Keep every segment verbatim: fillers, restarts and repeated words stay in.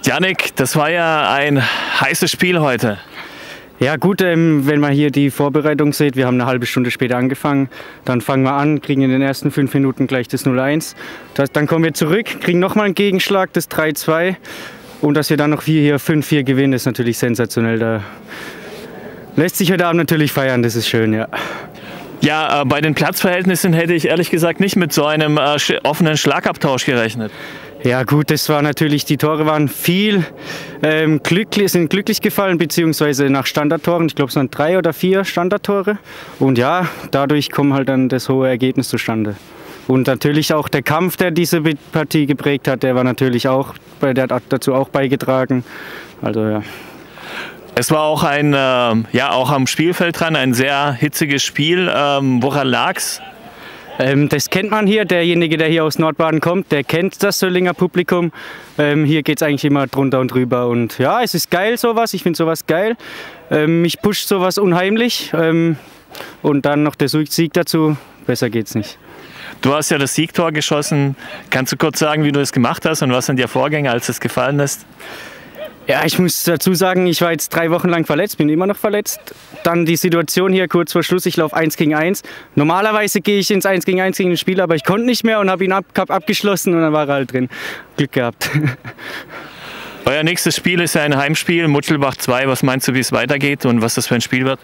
Jannik, das war ja ein heißes Spiel heute. Ja gut, ähm, wenn man hier die Vorbereitung sieht, wir haben eine halbe Stunde später angefangen, dann fangen wir an, kriegen in den ersten fünf Minuten gleich das null eins, das, dann kommen wir zurück, kriegen nochmal einen Gegenschlag, das drei zwei und dass wir dann noch hier fünf vier gewinnen, ist natürlich sensationell. Da lässt sich heute Abend natürlich feiern, das ist schön, ja. Ja, äh, bei den Platzverhältnissen hätte ich ehrlich gesagt nicht mit so einem äh, offenen Schlagabtausch gerechnet. Ja gut, das war natürlich, die Tore waren viel, ähm, glücklich, sind glücklich gefallen, beziehungsweise nach Standardtoren. Ich glaube, es waren drei oder vier Standardtore. Und ja, dadurch kommt halt dann das hohe Ergebnis zustande. Und natürlich auch der Kampf, der diese Partie geprägt hat, der war natürlich auch, der hat dazu auch beigetragen. Also ja. Es war auch ein, äh, ja auch am Spielfeld dran, ein sehr hitziges Spiel. Ähm, woran lag's? Ähm, das kennt man hier, derjenige, der hier aus Nordbaden kommt, der kennt das Söllinger Publikum. Ähm, hier geht es eigentlich immer drunter und drüber und ja, es ist geil sowas, ich finde sowas geil. Ähm, mich pusht sowas unheimlich ähm, und dann noch der Sieg dazu, besser geht's nicht. Du hast ja das Siegtor geschossen, kannst du kurz sagen, wie du das gemacht hast und was sind die Vorgänge, als es gefallen ist? Ja, ich muss dazu sagen, ich war jetzt drei Wochen lang verletzt, bin immer noch verletzt. Dann die Situation hier kurz vor Schluss, ich laufe eins gegen eins. Normalerweise gehe ich ins eins gegen eins gegen den Spieler, aber ich konnte nicht mehr und habe ihn ab, hab abgeschlossen und dann war er halt drin. Glück gehabt. Euer nächstes Spiel ist ja ein Heimspiel, Mutschelbach zwei. Was meinst du, wie es weitergeht und was das für ein Spiel wird?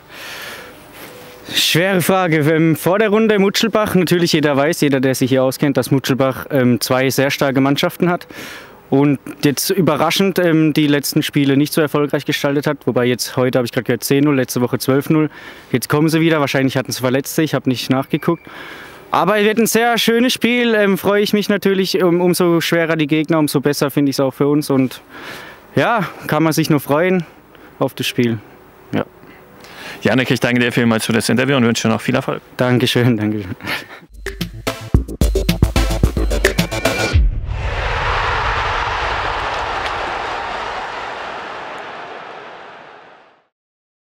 Schwere Frage. Vor der Runde Mutschelbach, natürlich jeder weiß, jeder, der sich hier auskennt, dass Mutschelbach ähm, zwei sehr starke Mannschaften hat. Und jetzt überraschend ähm, die letzten Spiele nicht so erfolgreich gestaltet hat. Wobei jetzt heute habe ich gerade gehört zehn null, letzte Woche zwölf null. Jetzt kommen sie wieder, wahrscheinlich hatten sie Verletzte, ich habe nicht nachgeguckt. Aber es wird ein sehr schönes Spiel, ähm, freue ich mich natürlich. Um, umso schwerer die Gegner, umso besser finde ich es auch für uns. Und ja, kann man sich nur freuen auf das Spiel. Ja. Jannik, ich danke dir vielmals für das Interview und wünsche dir noch viel Erfolg. Dankeschön, Dankeschön.